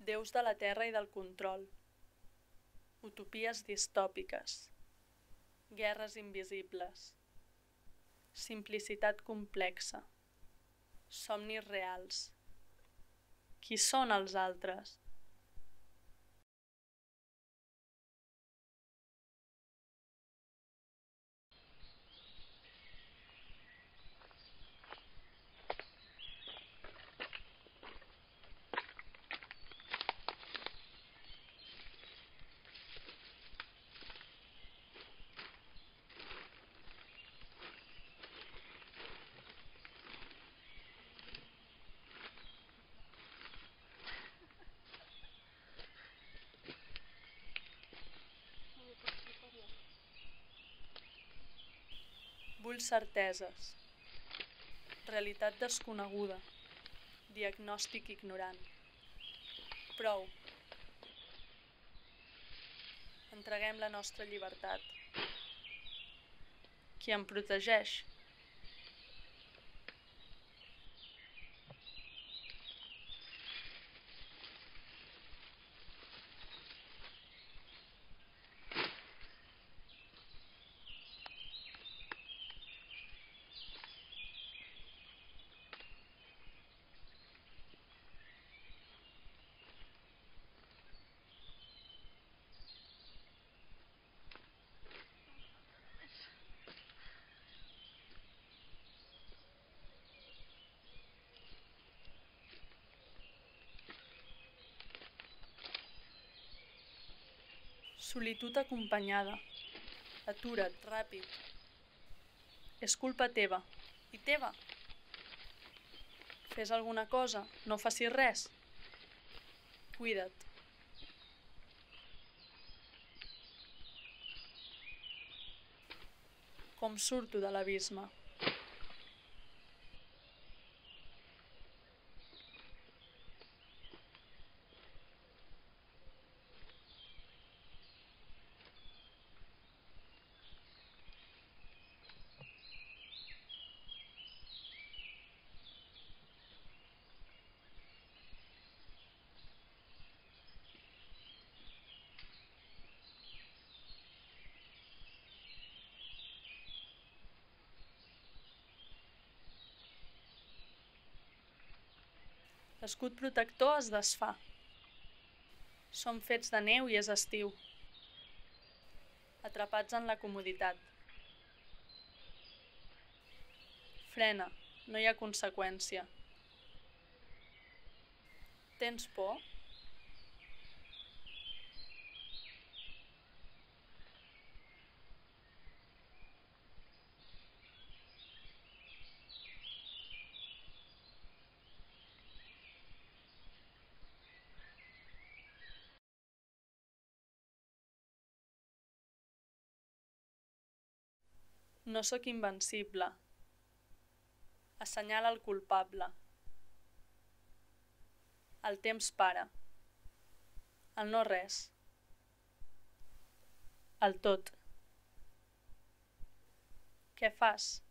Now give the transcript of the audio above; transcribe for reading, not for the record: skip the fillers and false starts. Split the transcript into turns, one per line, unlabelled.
Déus de la terra i del control, utopies distòpiques, guerres invisibles, simplicitat complexa, somnis reals. Qui són els altres? Vull certeses, realitat desconeguda, diagnòstic ignorant. Prou. Entreguem la nostra llibertat. Qui em protegeix? Solitud acompanyada. Atura't, ràpid. És culpa teva. I teva. Fes alguna cosa, no facis res. Cuida't. Com surto de l'abisme? L'escut protector es desfà. Som fets de neu i és estiu. Atrapats en la comoditat. Frena, no hi ha conseqüència. Tens por? No sóc invencible. Assenyala el culpable. El temps para. El no res. El tot. Què fas?